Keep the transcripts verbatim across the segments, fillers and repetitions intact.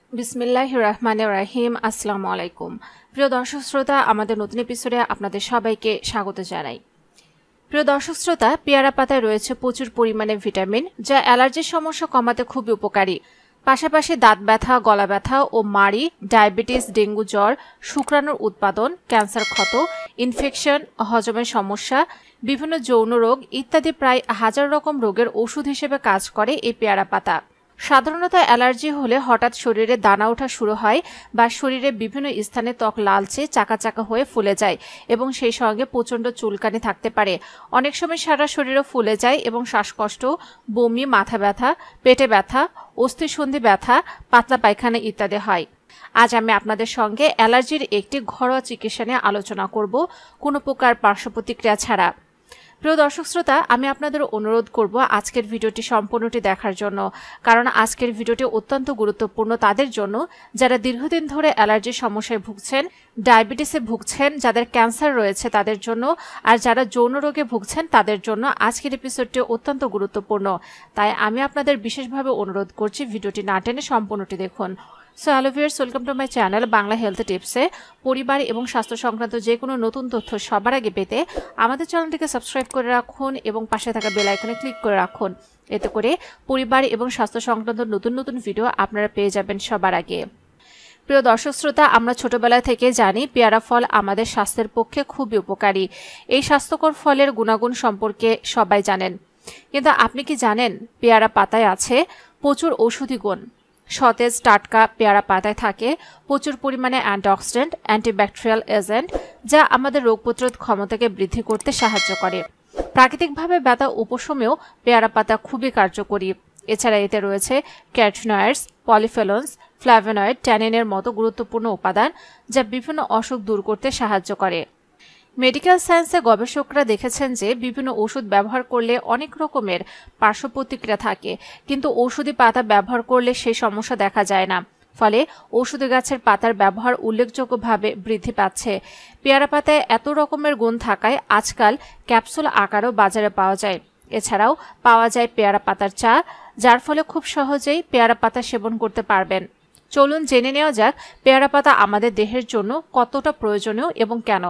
বিসমিল্লাহির রহমানির রহিম। আসসালামু আলাইকুম প্রিয় দর্শক শ্রোতা, আমাদের নতুন এপিসোডে আপনাদের সবাইকে স্বাগত জানাই। প্রিয় দর্শক শ্রোতা, পেয়ারা পাতায় রয়েছে প্রচুর পরিমাণে ভিটামিন, যা অ্যালার্জির সমস্যা কমাতে খুবই উপকারী। পাশাপাশি দাঁত ব্যথা, গলা ব্যথা ও মাড়ি, ডায়াবেটিস, ডেঙ্গু জ্বর, শুক্রাণুর উৎপাদন, ক্যান্সার ক্ষত, ইনফেকশন, হজমের সমস্যা, বিভিন্ন যৌন রোগ ইত্যাদি প্রায় হাজার রকম রোগের ওষুধ হিসেবে কাজ করে এই পেয়ারা পাতা। সাধারণত অ্যালার্জি হলে হঠাৎ শরীরে দানা ওঠা শুরু হয় বা শরীরে বিভিন্ন স্থানে ত্বক লালচে চাকা চাকা হয়ে ফুলে যায় এবং সেই সঙ্গে প্রচণ্ড চুলকানি থাকতে পারে। অনেক সময় সারা শরীরও ফুলে যায় এবং শ্বাসকষ্ট, বমি, মাথা ব্যথা, পেটে ব্যথা, অস্থিসন্ধি ব্যথা, পাতলা পায়খানা ইত্যাদি হয়। আজ আমি আপনাদের সঙ্গে অ্যালার্জির একটি ঘরোয়া চিকিৎসা নিয়ে আলোচনা করব, কোনো প্রকার পার্শ্ব প্রতিক্রিয়া ছাড়া। প্রিয় দর্শক শ্রোতা, আমি আপনাদের অনুরোধ করব আজকের ভিডিওটি সম্পূর্ণটি দেখার জন্য, কারণ আজকের ভিডিওটি অত্যন্ত গুরুত্বপূর্ণ তাদের জন্য যারা দীর্ঘদিন ধরে অ্যালার্জির সমস্যায় ভুগছেন, ডায়াবেটিসে ভুগছেন, যাদের ক্যান্সার রয়েছে তাদের জন্য, আর যারা যৌন রোগে ভুগছেন তাদের জন্য আজকের এপিসোডটি অত্যন্ত গুরুত্বপূর্ণ। তাই আমি আপনাদের বিশেষভাবে অনুরোধ করছি ভিডিওটি না টেনে সম্পূর্ণটি দেখুন। So hello viewers, welcome to my channel Bangla health টিপসে। পরিবার এবং স্বাস্থ্য সংক্রান্ত যে কোনো নতুন তথ্য সবার আগে পেতে আমাদের চ্যানেলটিকে সাবস্ক্রাইব করে রাখুন এবং পাশে থাকা বেল আইকনে ক্লিক করে রাখুন। এতে করে পরিবার এবং স্বাস্থ্য সংক্রান্ত নতুন নতুন ভিডিও আপনারা পেয়ে যাবেন সবার আগে। প্রিয় দর্শক শ্রোতা, আমরা ছোটবেলা থেকে জানি পেয়ারা ফল আমাদের স্বাস্থ্যের পক্ষে খুবই উপকারী। এই স্বাস্থ্যকর ফলের গুণাগুণ সম্পর্কে সবাই জানেন, কিন্তু আপনি কি জানেন পেয়ারা পাতায় আছে প্রচুর ঔষধি গুণ। সতেজ টাটকা পেয়ারা পাতায় থাকে প্রচুর পরিমাণে অ্যান্টিঅক্সিডেন্ট, অ্যান্টিব্যাকটেরিয়াল এজেন্ট, যা আমাদের রোগ প্রতিরোধ ক্ষমতাকে বৃদ্ধি করতে সাহায্য করে। প্রাকৃতিকভাবে ব্যথা উপশমেও পেয়ারা পাতা খুবই কার্যকরী। এছাড়া এতে রয়েছে ক্যারোটিনয়েডস, পলিফেনলস, ফ্ল্যাভোনয়েড, ট্যানিনের মতো গুরুত্বপূর্ণ উপাদান, যা বিভিন্ন অসুখ দূর করতে সাহায্য করে। মেডিকেল সায়েন্সে গবেষকরা দেখেছেন যে বিভিন্ন ওষুধ ব্যবহার করলে অনেক রকমের পার্শ্ব প্রতিক্রিয়া থাকে, কিন্তু ঔষধি পাতা ব্যবহার করলে সেই সমস্যা দেখা যায় না। ফলে ঔষধি গাছের পাতার ব্যবহার উল্লেখযোগ্যভাবে বৃদ্ধি পাচ্ছে। পেয়ারা পাতায় এত রকমের গুণ থাকায় আজকাল ক্যাপসুল আকারেও বাজারে পাওয়া যায়। এছাড়াও পাওয়া যায় পেয়ারা পাতার চা, যার ফলে খুব সহজেই পেয়ারা পাতা সেবন করতে পারবেন। চলুন জেনে নেওয়া যাক পেয়ারা পাতা আমাদের দেহের জন্য কতটা প্রয়োজনীয় এবং কেন।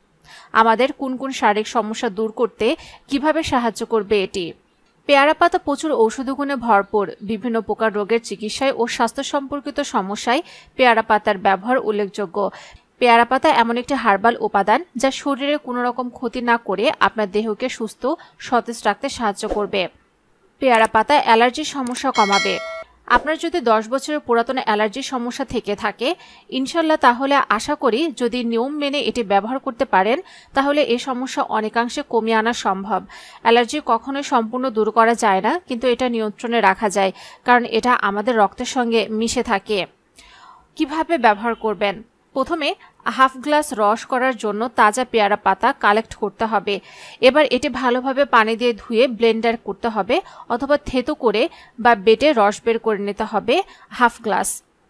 আমাদের কোন কোন শারীরিক সমস্যা দূর করতে কিভাবে সাহায্য করবে এটি। পেয়ারা পাতা প্রচুর ঔষধি গুণে ভরপুর। বিভিন্ন প্রকার রোগের চিকিৎসায় ও স্বাস্থ্য সম্পর্কিত সমস্যায় পেয়ারা পাতার ব্যবহার উল্লেখযোগ্য। পেয়ারা পাতা এমন একটি হার্বাল উপাদান যা শরীরে কোনো রকম ক্ষতি না করে আপনার দেহকে সুস্থ সতেজ রাখতে সাহায্য করবে। পেয়ারা পাতা অ্যালার্জির সমস্যা কমাবে। আপনার যদি দশ বছরের পুরাতন অ্যালার্জির সমস্যা থেকে থাকে, ইনশাল্লাহ তাহলে আশা করি যদি নিয়ম মেনে এটি ব্যবহার করতে পারেন তাহলে এই সমস্যা অনেকাংশে কমিয়ে আনা সম্ভব। অ্যালার্জি কখনোই সম্পূর্ণ দূর করা যায় না, কিন্তু এটা নিয়ন্ত্রণে রাখা যায়, কারণ এটা আমাদের রক্তের সঙ্গে মিশে থাকে। কিভাবে ব্যবহার করবেন? প্রথমে হাফ গ্লাস রস করার জন্য তাজা পেয়ারা পাতা কালেক্ট করতে হবে। এবার এটি ভালোভাবে পানি দিয়ে ধুয়ে ব্লেন্ডার করতে হবে অথবা থেতো করে বা বেটে রস বের করে নিতে হবে হাফ গ্লাস।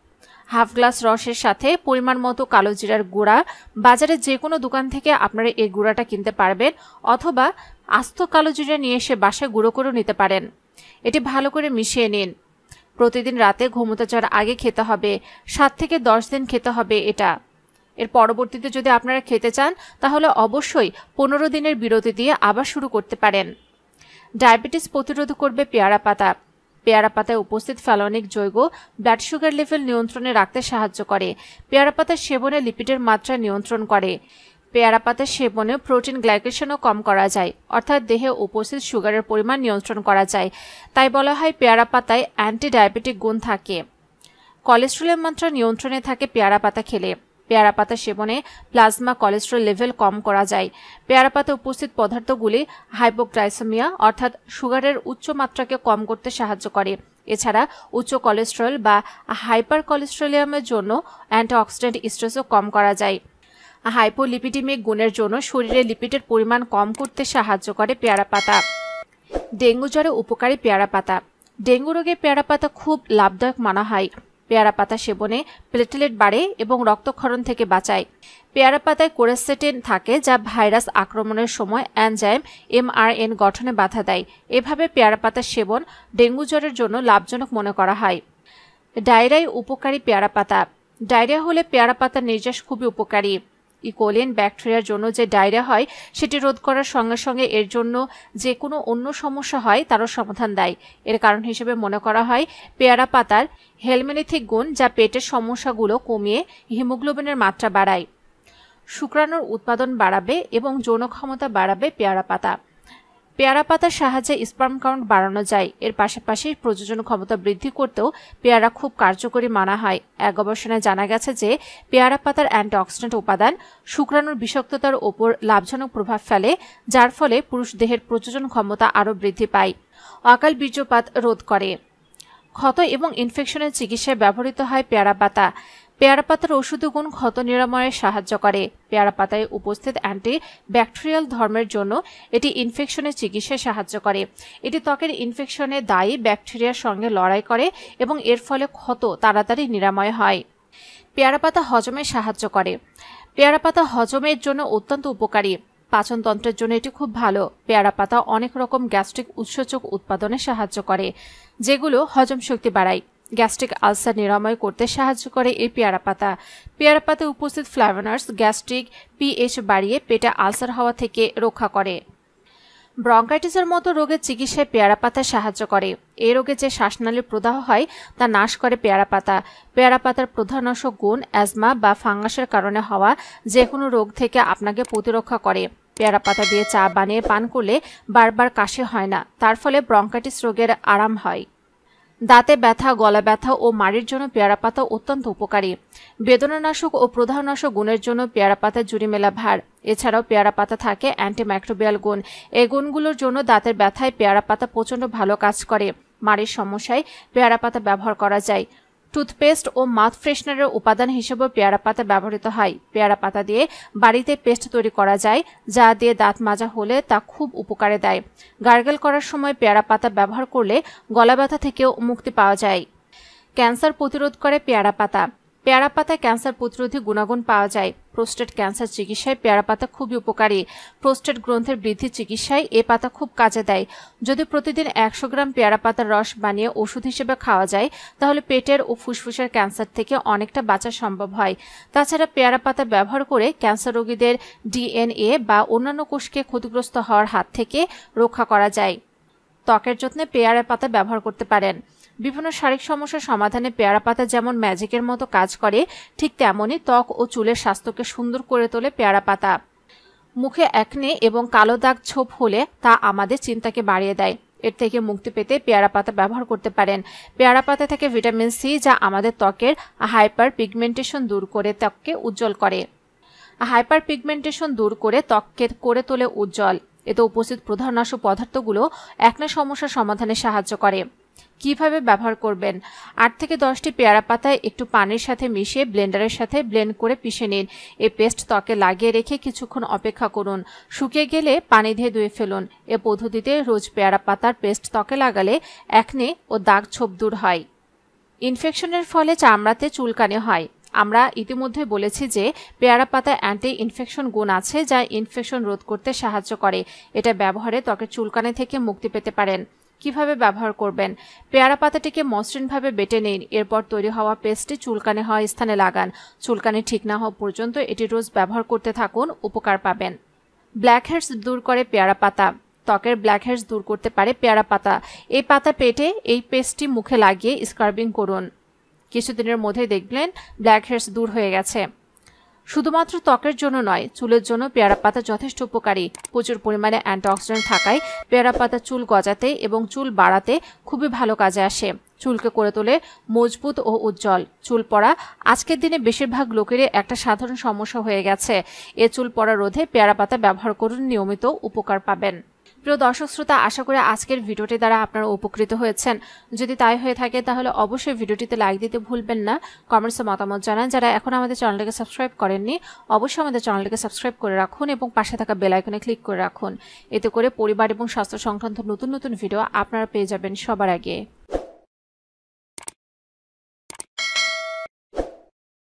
হাফ গ্লাস রসের সাথে পরিমাণ মতো কালো জিরার গুঁড়া, বাজারে যে কোনো দোকান থেকে আপনারা এই গুঁড়াটা কিনতে পারবেন অথবা আস্ত কালো জিরা নিয়ে এসে বাসায় গুঁড়ো করে নিতে পারেন। এটি ভালো করে মিশিয়ে নিন। প্রতিদিন রাতে ঘুমোতে যাওয়ার আগে খেতে হবে। সাত থেকে দশ দিন খেতে হবে এটা। এর পরবর্তীতে যদি আপনারা খেতে চান তাহলে অবশ্যই পনেরো দিনের বিরতি দিয়ে আবার শুরু করতে পারেন। ডায়াবেটিস প্রতিরোধ করবে পেয়ারা পাতা। পেয়ারা পাতায় উপস্থিত ফ্যালোনিক যৌগ ব্লাড সুগার লেভেল নিয়ন্ত্রণে রাখতে সাহায্য করে। পেয়ারা পাতার সেবনে লিপিডের মাত্রা নিয়ন্ত্রণ করে। পেয়ারা পাতার সেবনে প্রোটিন গ্লাইকেশনও কম করা যায়, অর্থাৎ দেহে উপস্থিত সুগারের পরিমাণ নিয়ন্ত্রণ করা যায়। তাই বলা হয় পেয়ারা পাতায় অ্যান্টি ডায়াবেটিক গুণ থাকে। কোলেস্টেরলের মাত্রা নিয়ন্ত্রণে থাকে পেয়ারা পাতা খেলে। পেয়ারা পাতা সেবনে প্লাজমা কোলেস্টেরল লেভেল কম করা যায়। পেয়ারা পাতা উপস্থিত পদার্থগুলি হাইপোগ্লাইসেমিয়া অর্থাৎ সুগারের উচ্চ মাত্রাকে কম করতে সাহায্য করে। এছাড়া উচ্চ কোলেস্টেরল বা হাইপার কোলেস্টেরলিয়ামের জন্য অ্যান্টিঅক্সিডেন্ট স্ট্রেসও কম করা যায়। হাইপোলিপিডিমিক গুণের জন্য শরীরে লিপিডের পরিমাণ কম করতে সাহায্য করে পেয়ারা পাতা। ডেঙ্গু জ্বরে উপকারী পেয়ারা পাতা। ডেঙ্গু রোগে পেয়ারা পাতা খুব লাভদায়ক মানা হয়। পেয়ারা পাতা সেবনে প্লেটলেট বাড়ে এবং রক্তক্ষরণ থেকে বাঁচায়। পেয়ারা পাতায় কোরেসেটিন থাকে, যা ভাইরাস আক্রমণের সময় এনজাইম এমআরএন গঠনে বাধা দেয়। এভাবে পেয়ারা পাতার সেবন ডেঙ্গু জ্বরের জন্য লাভজনক মনে করা হয়। ডায়রিয়ায় উপকারী পেয়ারা পাতা। ডায়রিয়া হলে পেয়ারা পাতার নির্যাস খুবই উপকারী। ইকোলিন ব্যাকটেরিয়ার জন্য যে ডায়রিয়া হয় সেটি রোধ করার সঙ্গে সঙ্গে এর জন্য যে কোনো অন্য সমস্যা হয় তারও সমাধান দেয়। এর কারণ হিসেবে মনে করা হয় পেয়ারা পাতার হেলমিনেথিক গুণ, যা পেটের সমস্যাগুলো কমিয়ে হিমোগ্লোবিনের মাত্রা বাড়ায়। শুক্রাণুর উৎপাদন বাড়াবে এবং যৌন ক্ষমতা বাড়াবে পেয়ারা পাতা। পেয়ারা পাতার সাহায্যে স্পার্ম কাউন্ট বাড়ানো যায়। এর পাশাপাশি প্রজনন ক্ষমতা বৃদ্ধি করতেও পেয়ারা খুব কার্যকরী মানা হয়। এক গবেষণায় জানা গেছে যে পেয়ারা পাতার অ্যান্টিঅক্সিডেন্ট উপাদান শুক্রাণুর বিষাক্ততার ওপর লাভজনক প্রভাব ফেলে, যার ফলে পুরুষ দেহের প্রজনন ক্ষমতা আরও বৃদ্ধি পায়। অকাল বীর্যপাত রোধ করে। ক্ষত এবং ইনফেকশনের চিকিৎসায় ব্যবহৃত হয় পেয়ারা পাতা। পেয়ারা পাতার ঔষধি গুণ ক্ষত নিরাময়ে সাহায্য করে। পেয়ারা পাতায় উপস্থিত অ্যান্টি ব্যাকটেরিয়াল ধর্মের জন্য এটি ইনফেকশনের চিকিৎসায় সাহায্য করে। এটি ত্বকের ইনফেকশনে দায়ী ব্যাকটেরিয়ার সঙ্গে লড়াই করে এবং এর ফলে ক্ষত তাড়াতাড়ি নিরাময় হয়। পেয়ারা পাতা হজমে সাহায্য করে। পেয়ারা পাতা হজমের জন্য অত্যন্ত উপকারী। পাচনতন্ত্রের জন্য এটি খুব ভালো। পেয়ারা পাতা অনেক রকম গ্যাস্ট্রিক উৎসেচক উৎপাদনে সাহায্য করে, যেগুলো হজম শক্তি বাড়ায়। গ্যাস্ট্রিক আলসার নিরাময় করতে সাহায্য করে এই পেয়ারা পাতা। পেয়ারা পাতায় উপস্থিত ফ্ল্যাভোনয়েডস গ্যাস্ট্রিক পিএইচ বাড়িয়ে পেটে আলসার হওয়া থেকে রক্ষা করে। ব্রঙ্কাইটিসের মতো রোগের চিকিৎসায় পেয়ারা পাতা সাহায্য করে। এই রোগে যে শ্বাসনালীর প্রদাহ হয় তা নাশ করে পেয়ারা পাতা। পেয়ারা পাতার প্রধানাংশক গুণ অ্যাজমা বা ফাঙ্গাসের কারণে হওয়া যে কোনো রোগ থেকে আপনাকে প্রতিরক্ষা করে। পেয়ারা পাতা দিয়ে চা বানিয়ে পান করলে বারবার কাশি হয় না, তার ফলে ব্রঙ্কাইটিস রোগের আরাম হয়। দাঁতে ব্যথা, গলা ব্যথা ও মাড়ির জন্য পেয়ারা পাতা অত্যন্ত উপকারী। বেদনানাশক ও প্রদাহনাশক গুণের জন্য পেয়ারা পাতা জুড়ি মেলা ভার। এছাড়াও পেয়ারা পাতা থাকে অ্যান্টিমাইক্রোবিয়াল গুণ। এই গুণগুলোর জন্য দাঁতের ব্যথায় পেয়ারা পাতা প্রচণ্ড ভালো কাজ করে। মাড়ির সমস্যায় পেয়ারা পাতা ব্যবহার করা যায়। টুথপেস্ট ও মাউথ ফ্রেশনারের উপাদান হিসেবেও পেয়ারা পাতা ব্যবহৃত হয়। পেয়ারা পাতা দিয়ে বাড়িতে পেস্ট তৈরি করা যায়, যা দিয়ে দাঁত মাজা হলে তা খুব উপকারে দেয়। গার্গল করার সময় পেয়ারা পাতা ব্যবহার করলে গলা ব্যথা থেকেও মুক্তি পাওয়া যায়। ক্যান্সার প্রতিরোধ করে পেয়ারা পাতা। পেয়ারা পাতায় ক্যান্সার প্রতিরোধী গুণাগুণ পাওয়া যায়। প্রোস্টেট ক্যান্সার চিকিৎসায় পেয়ারা পাতা খুবই উপকারী। প্রোস্টেট গ্রন্থের বৃদ্ধি চিকিৎসায় এ পাতা খুব কাজে দেয়। যদি প্রতিদিন একশো গ্রাম পেয়ারা পাতার রস বানিয়ে ওষুধ হিসেবে খাওয়া যায়, তাহলে পেটের ও ফুসফুসের ক্যান্সার থেকে অনেকটা বাঁচা সম্ভব হয়। তাছাড়া পেয়ারা পাতা ব্যবহার করে ক্যান্সার রোগীদের ডিএনএ বা অন্যান্য কোষকে ক্ষতিগ্রস্ত হওয়ার হাত থেকে রক্ষা করা যায়। ত্বকের যত্নে পেয়ারা পাতা ব্যবহার করতে পারেন। বিভিন্ন শারীরিক সমস্যার সমাধানে পেয়ারা পাতা যেমন ম্যাজিকের মতো কাজ করে, ঠিক তেমনই ত্বক ও চুলের স্বাস্থ্যকে সুন্দর করে তোলে পেয়ারা পাতা। মুখে একনে এবং কালো দাগ ছোপ হলে তা আমাদের চিন্তাকে বাড়িয়ে দেয়। এর থেকে মুক্তি পেতে পেয়ারা পাতা ব্যবহার করতে পারেন। পেয়ারা পাতা থেকে ভিটামিন সি, যা আমাদের ত্বকের হাইপার পিগমেন্টেশন দূর করে ত্বককে উজ্জ্বল করে। হাইপার পিগমেন্টেশন দূর করে ত্বককে করে তোলে উজ্জ্বল। এতে উপস্থিত প্রধানাংশ পদার্থগুলো একনে সমস্যার সমাধানে সাহায্য করে। কিভাবে ব্যবহার করবেন? আট থেকে দশটি পেয়ারা পাতায় একটু পানির সাথে মিশিয়ে ব্লেন্ডারের সাথে ব্লেন্ড করে পিষে নিন। এই পেস্ট ত্বকে লাগিয়ে রেখে কিছুক্ষণ অপেক্ষা করুন। শুকিয়ে গেলে পানি দিয়ে ধুয়ে ফেলুন। এ পদ্ধতিতে রোজ পেয়ারা পাতার পেস্ট ত্বকে লাগালে একনে ও দাগ ছোপ দূর হয়। ইনফেকশনের ফলে চামড়াতে চুলকানি হয়। আমরা ইতিমধ্যে বলেছি যে পেয়ারা পাতায় অ্যান্টি ইনফেকশন গুণ আছে, যা ইনফেকশন রোধ করতে সাহায্য করে। এটা ব্যবহারে ত্বকের চুলকানি থেকে মুক্তি পেতে পারেন। কিভাবে ব্যবহার করবেন? পেয়ারা পাতাটিকে মসৃণভাবে বেটে নিন। এরপর তৈরি হওয়া পেস্টটি চুলকানি হওয়া স্থানে লাগান। চুলকানি ঠিক না হওয়া পর্যন্ত এটি রোজ ব্যবহার করতে থাকুন, উপকার পাবেন। ব্ল্যাক হেডস দূর করে পেয়ারা পাতা। ত্বকের ব্ল্যাক হেডস দূর করতে পারে পেয়ারা পাতা। এই পাতা পেটে এই পেস্টটি মুখে লাগিয়ে স্ক্রাবিং করুন। কিছুদিনের মধ্যেই দেখবেন ব্ল্যাক হেডস দূর হয়ে গেছে। শুধুমাত্র ত্বকের জন্য নয়, চুলের জন্য পেয়ারা পাতা যথেষ্ট উপকারী। প্রচুর পরিমাণে অ্যান্টিঅক্সিডেন্ট থাকায় পেয়ারা পাতা চুল গজাতে এবং চুল বাড়াতে খুবই ভালো কাজে আসে। চুলকে করে তোলে মজবুত ও উজ্জ্বল। চুল পড়া আজকের দিনে বেশিরভাগ লোকেরই একটা সাধারণ সমস্যা হয়ে গেছে। এ চুল পড়া রোধে পেয়ারা পাতা ব্যবহার করুন, নিয়মিত উপকার পাবেন। প্রিয় দর্শক শ্রোতা, আশা করি আজকের ভিডিওটি দ্বারা আপনারা উপকৃত হয়েছেন। যদি তাই হয়ে থাকে তাহলে অবশ্যই ভিডিওটিতে লাইক দিতে ভুলবেন না। কমেন্টসে মতামত জানান। যারা এখন আমাদের চ্যানেলটিকে সাবস্ক্রাইব করেননি, অবশ্যই আমাদের চ্যানেলটিকে সাবস্ক্রাইব করে রাখুন এবং পাশে থাকা বেল আইকনে ক্লিক করে রাখুন। এতে করে পরিবার এবং স্বাস্থ্য সংক্রান্ত নতুন নতুন ভিডিও আপনারা পেয়ে যাবেন সবার আগে।